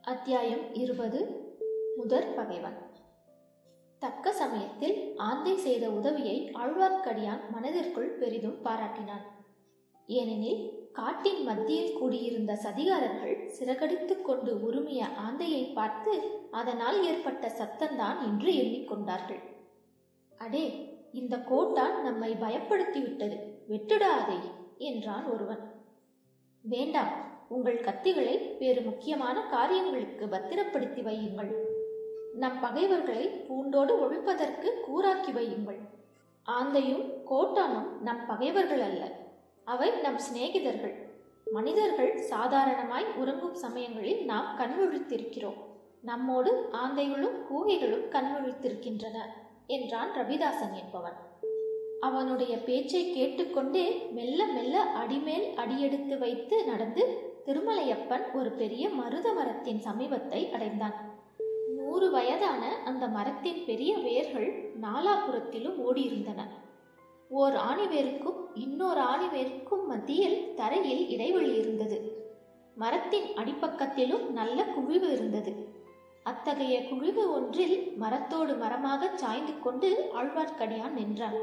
அத்தியாயம் 20. முதற் பகைவன். தக்க சமயத்தில் ஆந்தை செய்த உதவியை ஆழ்வார்க்கடியான் மனதிற்குள் பெரிதும் பாராட்டினான். ஏனெனில் காட்டின் மத்தியில் கூடியிருந்த சதிகாரர்கள் சிறகடித்துக் கொண்டு உருமிய ஆந்தையை பார்த்து அதனால் ஏற்பட்ட சத்தந்தான் என்று எண்ணிக்கொண்டார்கள். அடே, இந்த கோட்டான் நம்மை பயப்படுத்திவிட்டது, வெட்டுடாதே என்றான் ஒருவன். வேண்டாம், உங்கள் கத்திகளை வேறு முக்கியமான காரியங்களுக்கு பத்திரப்படுத்தி வையுங்கள். நம் பகைவர்களை பூண்டோடு ஒழிப்பதற்கு கூறாக்கி வையுங்கள். ஆந்தையும் கோட்டானும் நம் பகைவர்கள் அல்ல, அவை நம் சிநேகிதர்கள். மனிதர்கள் சாதாரணமாய் உறங்கும் சமயங்களில் நாம் கண்விழித்திருக்கிறோம். நம்மோடு ஆந்தைகளும் கூகைகளும் கண்விழித்திருக்கின்றன என்றான் ரவிதாசன் என்பவன். அவனுடைய பேச்சை கேட்டுக்கொண்டே மெல்ல மெல்ல அடிமேல் அடியெடுத்து வைத்து நடந்து திருமலையப்பன் ஒரு பெரிய மருத மரத்தின் சமீபத்தை அடைந்தான். 100 வயதான அந்த மரத்தின் பெரிய வேர்கள் நாலாபுரத்திலும் ஓடியிருந்தன. ஓர் ஆணிவேருக்கும் இன்னொரு ஆணிவேருக்கும் மத்தியில் தரையில் இடைவெளி இருந்தது. மரத்தின் அடிப்பக்கத்திலும் நல்ல குழிவு இருந்தது. அத்தகைய குழிவு ஒன்றில் மரத்தோடு மரமாக சாய்ந்து கொண்டு ஆழ்வார்க்கடியான் நின்றான்.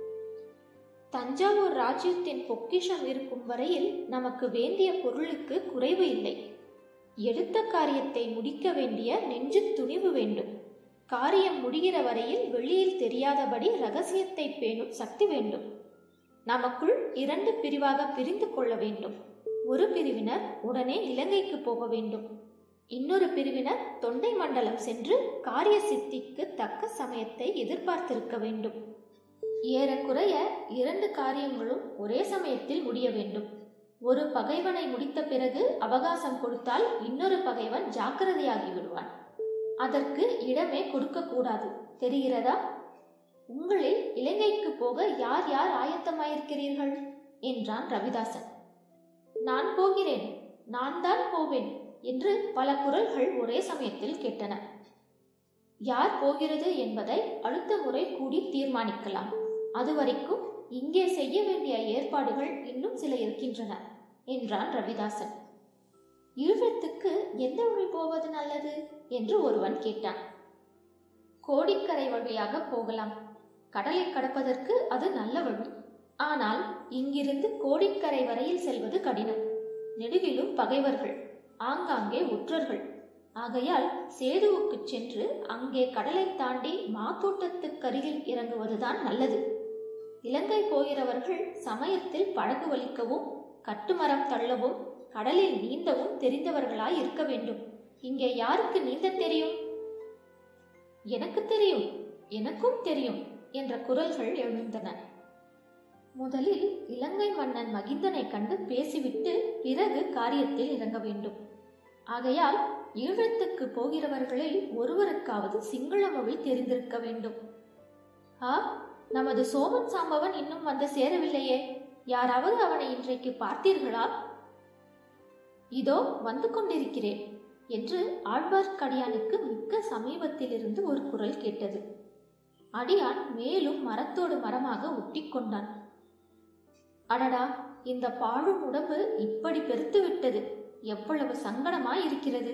தஞ்சாவூர் ராஜ்யத்தின் பொக்கிஷம் இருக்கும் வரையில் நமக்கு வேண்டிய பொருளுக்கு குறைவு இல்லை. எடுத்த காரியத்தை முடிக்க வேண்டிய நெஞ்சு துணிவு வேண்டும். காரியம் முடிகிற வரையில் வெளியில் தெரியாதபடி ரகசியத்தை பேணும் சக்தி வேண்டும். நமக்குள் 2 பிரிவாக பிரிந்து கொள்ள வேண்டும். ஒரு பிரிவினர் உடனே இலங்கைக்கு போக வேண்டும். இன்னொரு பிரிவினர் தொண்டை மண்டலம் சென்று காரிய சித்திக்கு தக்க சமயத்தை எதிர்பார்த்திருக்க வேண்டும். ஏறக்குறைய 2 காரியங்களும் ஒரே சமயத்தில் முடிய வேண்டும். ஒரு பகைவனை முடித்த பிறகு அவகாசம் கொடுத்தால் இன்னொரு பகைவன் ஜாக்கிரதையாகி விடுவான். அதற்கு இடமே கொடுக்க கூடாது, தெரிகிறதா? உங்களில் இலங்கைக்கு போக யார் யார் ஆயத்தமாயிருக்கிறீர்கள் என்றான் ரவிதாசன். நான் போகிறேன், நான் தான் போவேன் என்று பல குரல்கள் ஒரே சமயத்தில் கேட்டன. யார் போகிறது என்பதை அடுத்த முறை கூடி தீர்மானிக்கலாம். அதுவரைக்கும் இங்கே செய்ய வேண்டிய ஏற்பாடுகள் இன்னும் சில இருக்கின்றன என்றான் ரவிதாசன். ஈழத்துக்கு எந்த வழி போவது நல்லது என்று ஒருவன் கேட்டான். கோடிக்கரை வழியாக போகலாம். கடலை கடப்பதற்கு அது நல்ல வழி. ஆனால் இங்கிருந்து கோடிக்கரை வரையில் செல்வது கடினம். நெடுகிலும் பகைவர்கள், ஆங்காங்கே ஒற்றர்கள். ஆகையால் சேதுவுக்கு சென்று அங்கே கடலை தாண்டி மாத்தோட்டத்துக்கருகில் இறங்குவதுதான் நல்லது. இலங்கை போகிறவர்கள் சமயத்தில் படகு வலிக்கவும் கட்டுமரம் தள்ளவும் கடலில் நீந்தவும் தெரிந்தவர்களாய் இருக்க வேண்டும். இங்கே யாருக்கு நீந்த தெரியும்? எனக்கு தெரியும், எனக்கும் தெரியும் என்ற குரல்கள் எழுந்தன. முதலில் இலங்கை மன்னன் மகிந்தனை கண்டு பேசிவிட்டு பிறகு காரியத்தில் இறங்க வேண்டும். ஆகையால் ஈழத்துக்கு போகிறவர்களில் ஒருவருக்காவது சிங்கள மொழி தெரிந்திருக்க வேண்டும். நமது சோமன் சாம்பவன் இன்னும் வந்து சேரவில்லையே. யாராவது அவனை இன்றைக்கு பார்த்தீர்களா? இதோ வந்து கொண்டிருக்கிறேன் என்று ஆழ்வார்க்கடியானுக்கு மிக்க சமீபத்திலிருந்து ஒரு குரல் கேட்டது. அடியான் மேலும் மரத்தோடு மரமாக ஒட்டி கொண்டான். அடடா, இந்த பாழும் உடம்பு இப்படி பெருத்து விட்டது, எவ்வளவு சங்கடமாய் இருக்கிறது.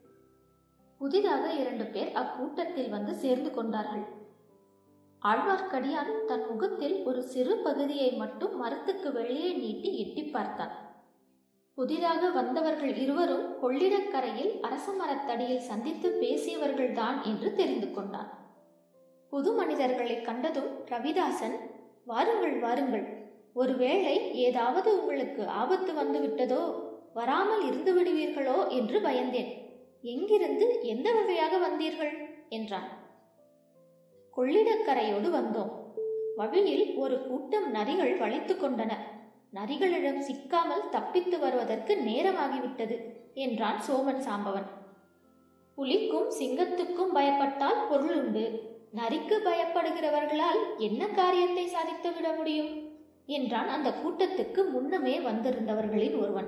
புதிதாக 2 பேர் அக்கூட்டத்தில் வந்து சேர்ந்து கொண்டார்கள். ஆழ்வார்க்கடியான் தன் முகத்தில் ஒரு சிறு பகுதியை மட்டும் மரத்துக்கு வெளியே நீட்டி எட்டி பார்த்தான். புதிதாக வந்தவர்கள் இருவரும் கொள்ளிடக்கரையில் அரச மரத்தடியில் சந்தித்து பேசியவர்கள்தான் என்று தெரிந்து கொண்டான். புது மனிதர்களை கண்டதும் ரவிதாசன், வாருங்கள் வாருங்கள், ஒருவேளை ஏதாவது உங்களுக்கு ஆபத்து வந்து விட்டதோ, வராமல் இருந்து விடுவீர்களோ என்று பயந்தேன். எங்கிருந்து எந்த வழியாக வந்தீர்கள் என்றான். கொள்ளிடக்கரையோடு வந்தோம். வழியில் ஒரு கூட்டம் நரிகள் வளைத்து கொண்டன. நரிகளிடம் சிக்காமல் தப்பித்து வருவதற்கு நேரமாகிவிட்டது என்றான் சோமன் சாம்பவன். புலிக்கும் சிங்கத்துக்கும் பயப்பட்டால் பொருளுண்டு, நரிக்கு பயப்படுகிறவர்களால் என்ன காரியத்தை சாதித்து விட முடியும் என்றான் அந்த கூட்டத்துக்கு முன்னமே வந்திருந்தவர்களில் ஒருவன்.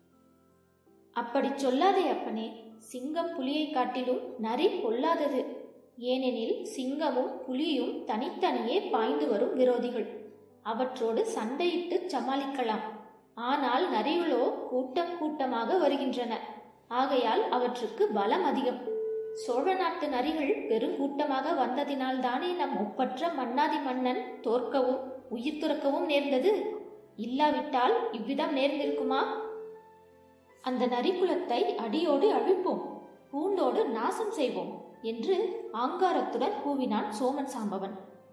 அப்படி சொல்லாதே அப்பனே, சிங்கம் புலியை காட்டிலும் நரி பொல்லாதது. ஏனெனில் சிங்கமும் புலியும் தனித்தனியே பாய்ந்து வரும் விரோதிகள். அவற்றோடு சண்டையிட்டு சமாளிக்கலாம். ஆனால் நரிகளோ கூட்டம் கூட்டமாக வருகின்றன. ஆகையால் அவற்றுக்கு பலம் அதிகம். சோழ நாட்டு நரிகள் பெருங்கூட்டமாக வந்ததினால் தானே நம் ஒப்பற்ற மன்னாதி மன்னன் தோற்கவும் உயிர் துறக்கவும் நேர்ந்தது. இல்லாவிட்டால் இவ்விதம் நேர்ந்திருக்குமா? அந்த நரிக்குலத்தை அடியோடு அழிப்போம், பூண்டோடு நாசம் செய்வோம் என்று ஆங்காரத்துடன் கூவினான் சோமன் சாம்பவன்.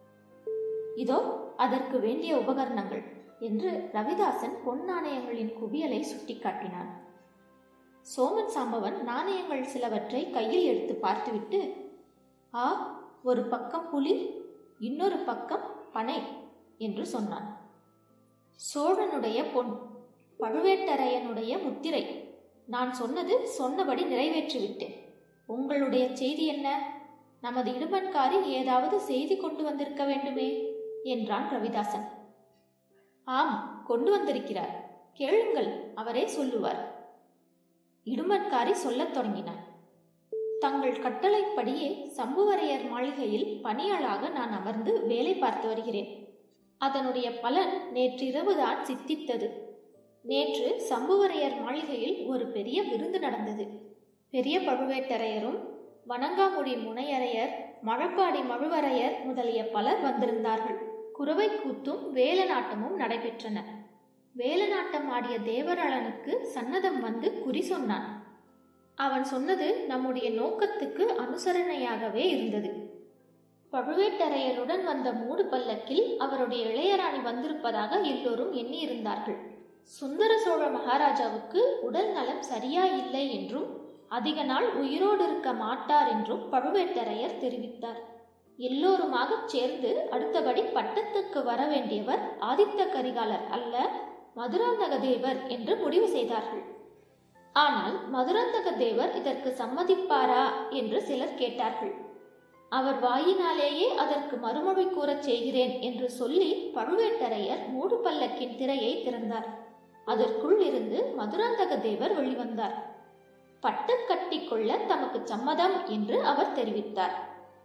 இதோ அதற்கு வேண்டிய உபகரணங்கள் என்று ரவிதாசன் பொன் நாணயங்களின் குவியலை சுட்டிக்காட்டினான். சோமன் சாம்பவன் நாணயங்கள் சிலவற்றை கையில் எடுத்து பார்த்துவிட்டு, ஆ, ஒரு பக்கம் புலி, இன்னொரு பக்கம் பனை என்று சொன்னான். சோழனுடைய பொன், பழுவேட்டரையனுடைய முத்திரை. நான் சொன்னது சொன்னபடி நிறைவேற்றிவிட்டேன். உங்களுடைய செய்தி என்ன? நமது இடுமன்காரி ஏதாவது செய்தி கொண்டு வந்திருக்க வேண்டுமே என்றான் ரவிதாசன். ஆம், கொண்டு வந்திருக்கிறார். கேளுங்கள், அவரே சொல்லுவார். இடுமன்காரி சொல்லத் தொடங்கினார். தங்கள் கட்டளைப்படியே சம்புவரையர் மாளிகையில் பணியாளாக நான் அமர்ந்து வேலை பார்த்து வருகிறேன். அதனுடைய பலன் நேற்றிரவுதான் சித்தித்தது. நேற்று சம்புவரையர் மாளிகையில் ஒரு பெரிய விருந்து நடந்தது. பெரிய பழுவேட்டரையரும் வணங்காமுடி முனையரையர், மழப்பாடி மழுவரையர் முதலிய பலர் வந்திருந்தார்கள். குரவை கூத்தும் வேலநாட்டமும் நடைபெற்றன. வேலநாட்டம் ஆடிய தேவராளனுக்கு சன்னதம் வந்து குறி சொன்னான். அவன் சொன்னது நம்முடைய நோக்கத்துக்கு அனுசரணையாகவே இருந்தது. பழுவேட்டரையருடன் வந்த மூடு பல்லக்கில் அவருடைய இளையராணி வந்திருப்பதாக எல்லோரும் எண்ணியிருந்தார்கள். சுந்தர சோழ மகாராஜாவுக்கு உடல் நலம் சரியா இல்லை என்றும் அதிக நாள் உயிரோடு இருக்க மாட்டார் என்றும் பழுவேட்டரையர் தெரிவித்தார். எல்லோருமாக சேர்ந்து அடுத்தபடி பட்டத்துக்கு வர வேண்டியவர் ஆதித்த கரிகாலர் அல்ல, மதுராந்தக தேவர் என்று முடிவு செய்தார்கள். ஆனால் மதுராந்தக தேவர் இதற்கு சம்மதிப்பாரா என்று சிலர் கேட்டார்கள். அவர் வாயினாலேயே அதற்கு மறுமொழி கூறச் செய்கிறேன் என்று சொல்லி பழுவேட்டரையர் மூடு பல்லக்கின் திரையை திறந்தார். அதற்குள் இருந்து மதுராந்தக தேவர் வெளிவந்தார். பட்டம் கட்டி கொள்ள தமக்கு சம்மதம் என்று அவர் தெரிவித்தார்.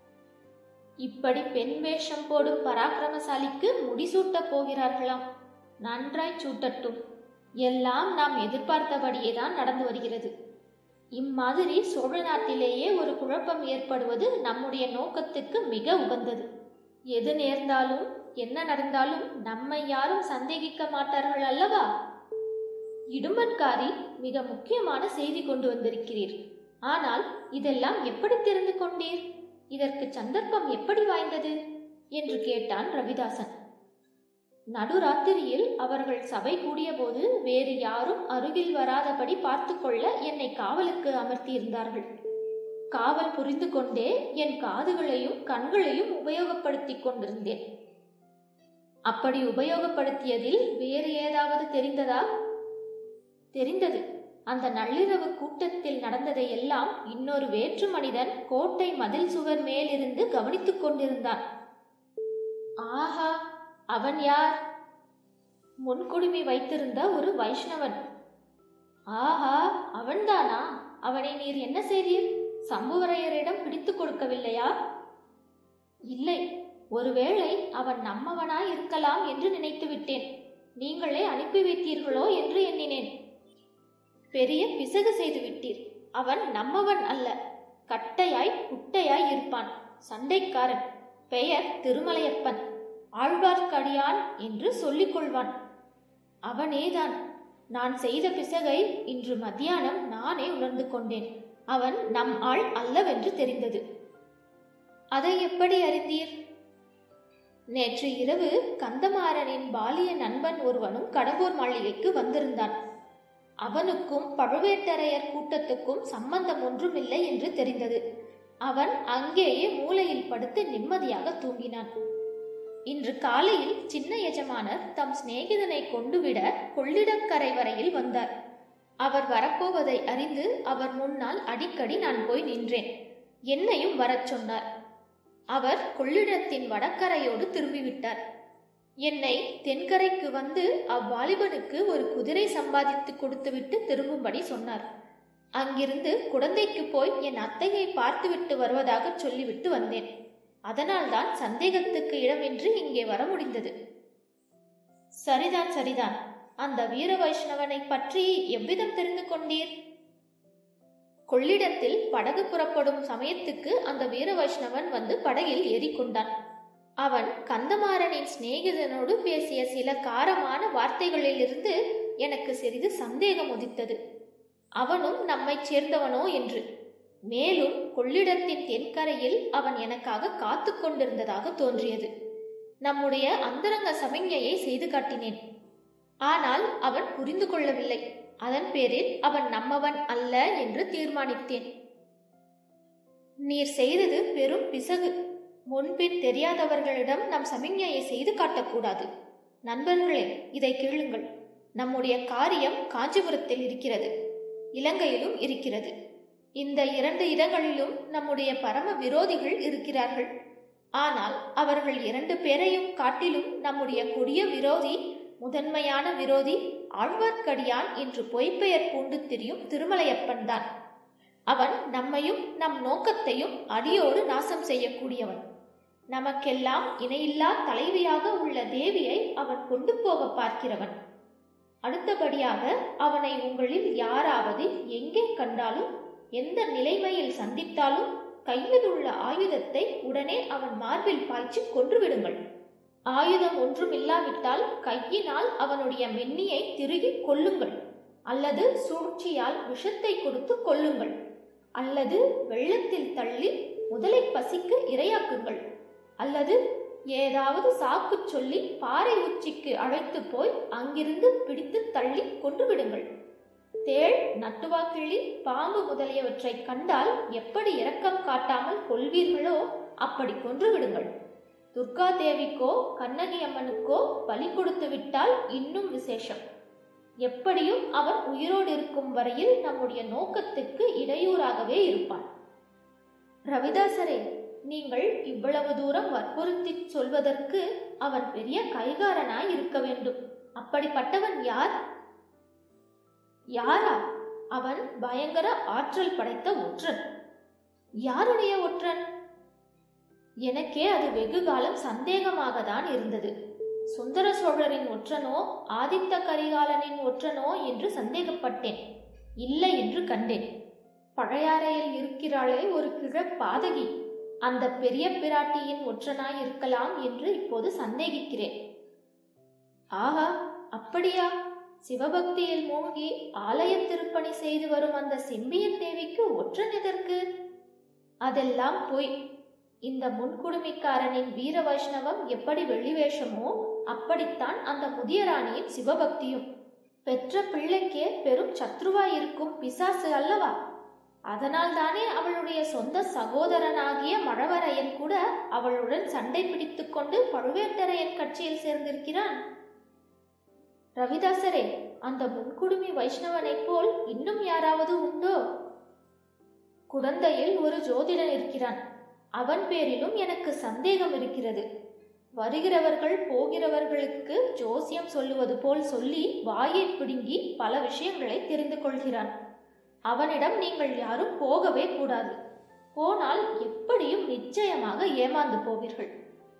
இப்படி பெண் வேஷம் போடும் பராக்கிரமசாலிக்கு முடிசூட்டப் போகிறார்களாம். நன்றாய் சூட்டட்டும். எல்லாம் நாம் எதிர்பார்த்தபடியே தான் நடந்து வருகிறது. இம்மாதிரி சோழ நாட்டிலேயே ஒரு குழப்பம் ஏற்படுவது நம்முடைய நோக்கத்துக்கு மிக உகந்தது. எது நேர்ந்தாலும் என்ன நடந்தாலும் நம்மை யாரும் சந்தேகிக்க மாட்டார்கள் அல்லவா? இடும்பன்காரி, மிக முக்கியமான செய்தி கொண்டு வந்திருக்கிறீர். ஆனால் இதெல்லாம் எப்படி தெரிந்து கொண்டீர்? இதற்கு சந்தர்ப்பம் எப்படி வாய்ந்தது என்று கேட்டான் ரவிதாசன். நடுராத்திரியில் அவர்கள் சபை கூடிய போது வேறு யாரும் அருகில் வராதபடி பார்த்து கொள்ள என்னை காவலுக்கு அமர்த்தியிருந்தார்கள். காவல் புரிந்து கொண்டே என் காதுகளையும் கண்களையும் உபயோகப்படுத்திக் கொண்டிருந்தேன். அப்படி உபயோகப்படுத்தியதில் வேறு ஏதாவது தெரிந்ததா? தெரிந்தது. அந்த நள்ளிரவு கூட்டத்தில் நடந்ததை எல்லாம் இன்னொரு வேற்று மனிதன் கோட்டை மதில் சுவர் மேலிருந்து கவனித்துக் கொண்டிருந்தான். ஆஹா, அவன் யார்? முன்குடுமி வைத்திருந்த ஒரு வைஷ்ணவன். ஆஹா, அவன்தானா? அவனை நீர் என்ன செய்தீர்? சம்புவரையரிடம் பிடித்து கொடுக்கவில்லையா? இல்லை, ஒருவேளை அவன் நம்மவனாய் இருக்கலாம் என்று நினைத்து விட்டேன். நீங்களே அனுப்பி வைத்தீர்களோ என்று எண்ணினேன். பெரிய பிசகு செய்து விட்டீர். அவன் நம்மவன் அல்ல. கட்டையாய் குட்டையாய் இருப்பான். சண்டைக்காரன். பெயர் திருமலையப்பன். ஆழ்வார்க்கடியான் என்று சொல்லிக் கொள்வான். அவனேதான். நான் செய்த பிசகை இன்று மத்தியானம் நானே உணர்ந்து கொண்டேன். அவன் நம் ஆள் அல்லவென்று தெரிந்தது. அதை எப்படி அறிந்தீர்? நேற்று இரவு கந்தமாறனின் பாலிய நண்பன் ஒருவனும் கடம்பூர் மாளிகைக்கு வந்திருந்தான். அவனுக்கும் பழுவேட்டரையர் கூட்டத்துக்கும் சம்பந்தம் ஒன்றுமில்லை என்று தெரிந்தது. அவன் அங்கேயே மூலையில் படுத்து நிம்மதியாக தூங்கினான். இன்று காலையில் சின்ன எஜமானர் தம் சிநேகிதனை கொண்டுவிட கொள்ளிடக்கரை வரையில் வந்தார். அவர் வரப்போவதை அறிந்து அவர் முன்னால் அடிக்கடி நான் போய் நின்றேன். என்னையும் வரச் சொன்னார். அவர் கொள்ளிடத்தின் வடக்கரையோடு திரும்பிவிட்டார். என்னை தென்கரைக்கு வந்து அவ்வாலிபனுக்கு ஒரு குதிரை சம்பாதித்து கொடுத்துவிட்டு திரும்பும்படி சொன்னார். அங்கிருந்து குடந்தைக்கு போய் என் அத்தையை பார்த்துவிட்டு வருவதாக சொல்லிவிட்டு வந்தேன். அதனால்தான் சந்தேகத்துக்கு இடமின்றி இங்கே வர முடிந்தது. சரிதான். அந்த வீர வைஷ்ணவனை பற்றி எவ்விதம் தெரிந்து கொண்டீர்? கொள்ளிடத்தில் படகு புறப்படும் சமயத்துக்கு அந்த வீர வைஷ்ணவன் வந்து படகில் ஏறிக்கொண்டான். அவன் கந்தமாறனின் சிநேகிதனோடு பேசிய சில காரமான வார்த்தைகளிலிருந்து எனக்கு சிறிது சந்தேகம் உதித்தது. அவனும் நம்மை சேர்ந்தவனோ என்று. மேலும் கொள்ளிடத்தின் தென்கரையில் அவன் எனக்காக காத்து கொண்டிருந்ததாக தோன்றியது. நம்முடைய அந்தரங்க சமிஞ்ஞையை செய்து காட்டினேன். ஆனால் அவன் புரிந்து கொள்ளவில்லை. அதன் பேரில் அவன் நம்மவன் அல்ல என்று தீர்மானித்தேன். நீர் செய்தது பெரும் பிசகு. முன்பின் தெரியாதவர்களிடம் நம் சமிஞ்ஞையை செய்து காட்டக்கூடாது. நண்பர்களே, இதை கேளுங்கள். நம்முடைய காரியம் காஞ்சிபுரத்தில் இருக்கிறது, இலங்கையிலும் இருக்கிறது. இந்த 2 இடங்களிலும் நம்முடைய பரம விரோதிகள் இருக்கிறார்கள். ஆனால் அவர்கள் 2 பேரையும் காட்டிலும் நம்முடைய கொடிய விரோதி, முதன்மையான விரோதி ஆழ்வார்க்கடியான் என்று பொய்ப்பெயர் பூண்டு திரியும் திருமலையப்பன் தான். அவன் நம்மையும் நம் நோக்கத்தையும் அடியோடு நாசம் செய்யக்கூடியவன். நமக்கெல்லாம் இணையில்லா தலைவியாக உள்ள தேவியை அவன் கொண்டு போக பார்க்கிறவன். அடுத்தபடியாக அவனை உங்களில் யாராவது எங்கே கண்டாலும், எந்த நிலைமையில் சந்தித்தாலும் கையில் உள்ள ஆயுதத்தை உடனே அவன் மார்பில் பாய்ச்சி கொன்றுவிடுங்கள். ஆயுதம் ஒன்றும் இல்லாவிட்டால் கையினால் அவனுடைய மென்னியை திருகி கொல்லுங்கள், அல்லது சூழ்ச்சியால் விஷத்தை கொடுத்து கொல்லுங்கள், அல்லது வெள்ளத்தில் தள்ளி முதலை பசிக்கு இரையாக்குங்கள், அல்லது ஏதாவது சாக்கு சொல்லி பாறை உச்சிக்கு அழைத்து போய் அங்கிருந்து பிடித்து தள்ளி கொன்றுவிடுங்கள். தேள், நட்டுவாக்கிள்ளி, பாம்பு முதலியவற்றை கண்டால் எப்படி இரக்கம் காட்டாமல் கொல்வீர்களோ அப்படி கொன்றுவிடுங்கள். துர்காதேவிக்கோ கண்ணகி அம்மனுக்கோ பலி கொடுத்து விட்டால் இன்னும் விசேஷம். எப்படியும் அவன் உயிரோடு இருக்கும் வரையில் நம்முடைய நோக்கத்துக்கு இடையூறாகவே இருப்பான். ரவிதாசரே, நீங்கள் இவ்வளவு தூரம் வற்புறுத்தி சொல்வதற்கு அவன் பெரிய கைகாரனாய் இருக்க வேண்டும். அப்படிப்பட்டவன் யார்? யாரா? அவன் பயங்கர ஆற்றல் படைத்த ஒற்றன். யாருடைய ஒற்றன்? எனக்கே அது வெகு காலம் சந்தேகமாக தான் இருந்தது. சுந்தர சோழரின் ஒற்றனோ ஆதித்த கரிகாலனின் ஒற்றனோ என்று சந்தேகப்பட்டேன். இல்லை என்று கண்டேன். பழையாறையில் இருக்கிறாளே ஒரு கிழப்பாதகி, அந்த பெரிய பிராட்டியின் ஒற்றனாய் இருக்கலாம் என்று இப்போது சந்தேகிக்கிறேன். ஆஹா, அப்படியா? சிவபக்தியில் மூழ்கி ஆலய திருப்பணி செய்து வரும் அந்த செம்பியன் தேவிக்கு ஒற்றன் எதற்கு? அதெல்லாம் பொய். இந்த முன்குடுமிக்காரனின் வீர வைஷ்ணவம் எப்படி வெளிவேஷமோ அப்படித்தான் அந்த முதிய ராணியின் சிவபக்தியும். பெற்ற பிள்ளைக்கே பெரும் சத்ருவாயிருக்கும் பிசாசு அல்லவா? அதனால் தானே அவளுடைய சொந்த சகோதரனாகிய மழவரையன் கூட அவளுடன் சண்டை பிடித்துக் கொண்டு பழுவேட்டரையன் கட்சியில் சேர்ந்திருக்கிறான். ரவிதாசரே, அந்த முன்குடுமி வைஷ்ணவனைப் போல் இன்னும் யாராவது உண்டோ? குடந்தையில் ஒரு ஜோதிடன் இருக்கிறான். அவன் பேரிலும் எனக்கு சந்தேகம் இருக்கிறது. வருகிறவர்கள் போகிறவர்களுக்கு ஜோசியம் சொல்லுவது போல் சொல்லி வாயை பிடுங்கி பல விஷயங்களை தெரிந்து கொள்கிறான். அவனிடம் நீங்கள் யாரும் போகவே கூடாது. போனால் எப்படியும் நிச்சயமாக ஏமாந்து போவீர்கள்.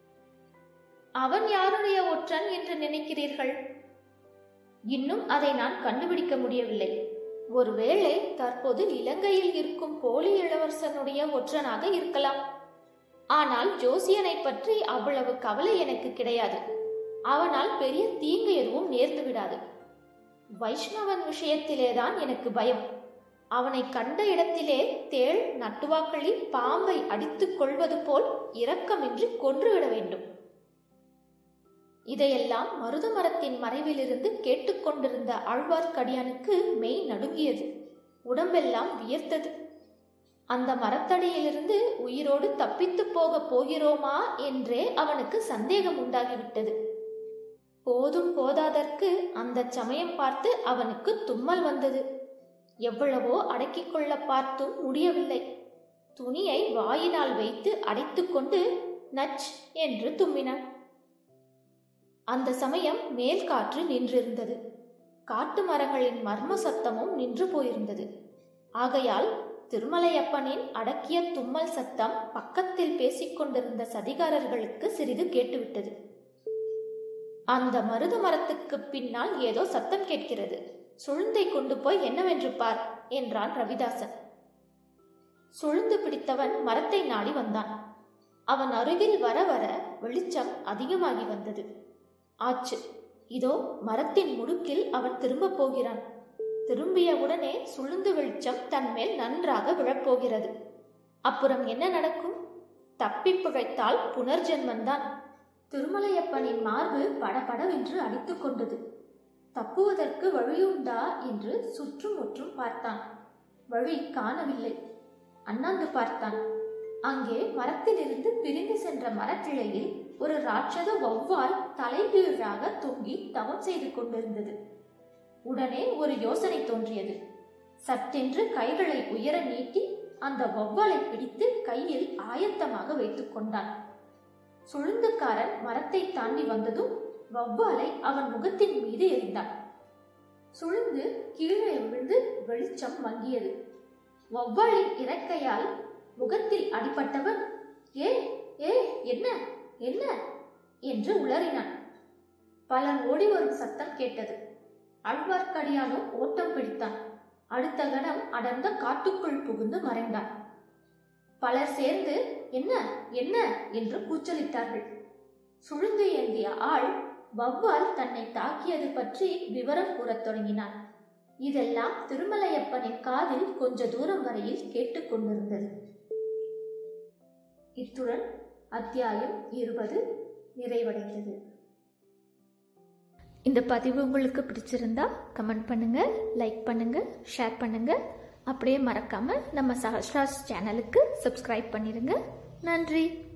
அவன் யாருடைய ஒற்றன் என்று நினைக்கிறீர்கள்? இன்னும் அதை நான் கண்டுபிடிக்க முடியவில்லை. ஒருவேளை தற்போது இலங்கையில் இருக்கும் போலி இளவரசனுடைய ஒற்றனாக இருக்கலாம். ஆனால் ஜோசியனை பற்றி அவ்வளவு கவலை எனக்கு கிடையாது. அவனால் பெரிய தீங்கு எதுவும் நேர்ந்து விடாது. வைஷ்ணவன் விஷயத்திலேதான் எனக்கு பயம். அவனை கண்ட இடத்திலே தேள், நட்டுவாக்களி, பாம்பை அடித்துக் கொள்வது போல் இரக்கமின்றி கொன்றுவிட வேண்டும். இதையெல்லாம் மருத மரத்தின் மறைவிலிருந்து கேட்டுக்கொண்டிருந்த ஆழ்வார்க்கடியானுக்கு மெய் நடுங்கியது. உடம்பெல்லாம் வியர்த்தது. அந்த மரத்தடியிலிருந்து உயிரோடு தப்பித்து போக போகிறோமா என்றே அவனுக்கு சந்தேகம் உண்டாகிவிட்டது. போதும் போதாதற்கு அந்த சமயம் பார்த்து அவனுக்கு தும்மல் வந்தது. எவ்வளவோ அடக்கிக் கொள்ள பார்த்தும் முடியவில்லை. துணியை வாயினால் வைத்து அடைத்துக்கொண்டு நச் என்று தும்மினான். அந்த சமயம் மேல் காற்று நின்றிருந்தது. காட்டு மரங்களின் மர்ம சத்தமும் நின்று போயிருந்தது. ஆகையால் திருமலையப்பனின் அடக்கிய தும்மல் சத்தம் பக்கத்தில் பேசிக்கொண்டிருந்த சதிகாரர்களுக்கு சிறிது கேட்டுவிட்டது. அந்த மருத மரத்துக்கு பின்னால் ஏதோ சத்தம் கேட்கிறது. சுழுந்தை கொண்டு போய் என்னவென்று பார் என்றான் ரவிதாசன். சுளுந்து பிடித்தவன் மரத்தை நாடி வந்தான். அவன் அருகில் வர வர வெளிச்சம் அதிகமாகி வந்தது. ஆச்சு, இதோ மரத்தின் முடுக்கில் அவன் திரும்ப போகிறான். திரும்பிய உடனே சுளுந்து வெளிச்சம் தன் மேல் நன்றாக விழப்போகிறது. அப்புறம் என்ன நடக்கும்? தப்பி பிழைத்தால் புனர்ஜென்மந்தான். திருமலையப்பனின் மார்பு படபடவென்று அடித்துக் கொண்டது. தப்புவதற்கு வழியுண்டா என்று சுற்றும் முற்றும் பார்த்தான். வழி காணவில்லை. அண்ணாந்து பார்த்தான். அங்கே மரத்திலிருந்து பிரிந்து சென்ற மரக்கிளையில் ஒரு ராட்சத வௌவால் தலைகீழாக தொங்கி தவம் செய்து கொண்டிருந்தது. உடனே ஒரு யோசனை தோன்றியது. சட்டென்று கைகளை உயர நீட்டி அந்த வௌவாலை பிடித்து கையில் ஆயத்தமாக வைத்துக் கொண்டான். சுளுந்துக்காரன் மரத்தை தாண்டி வந்ததும் வௌவாலை அவன் முகத்தின் மீது எறிந்தான். சுளுந்து கீழே விழுந்து வெளிச்சம் மங்கியது. வௌவாலின் இறக்கையால் முகத்தில் அடிபட்டவன் ஏ ஏ என்ன என்ன என்று உளறினான். பலர் ஓடி வரும் சத்தம் கேட்டது. ஆழ்வார்க்கடியானும் ஓட்டம் பிடித்தான். அடுத்த கணம் அடர்ந்த காட்டுக்குள் புகுந்து மறைந்தான். பலர் சேர்ந்து என்ன என்ன என்று கூச்சலிட்டார்கள். சுளுந்து ஏந்திய ஆள் வௌவால் தன்னை தாக்கியது பற்றி விவரம் கூறத் தொடங்கினான். இதெல்லாம் திருமலையப்பனின் காதில் கொஞ்ச தூரம் வரையில் கேட்டுக்கொண்டிருந்தது. இத்துடன் அத்தியாயம் 20 நிறைவடைந்தது. இந்த பதிவு உங்களுக்கு பிடிச்சிருந்தா கமெண்ட் பண்ணுங்க, லைக் பண்ணுங்க, ஷேர் பண்ணுங்க. அப்படியே மறக்காம நம்ம சஹஸ்ராஸ் சேனலுக்கு சப்ஸ்கிரைப் பண்ணிருங்க. நன்றி.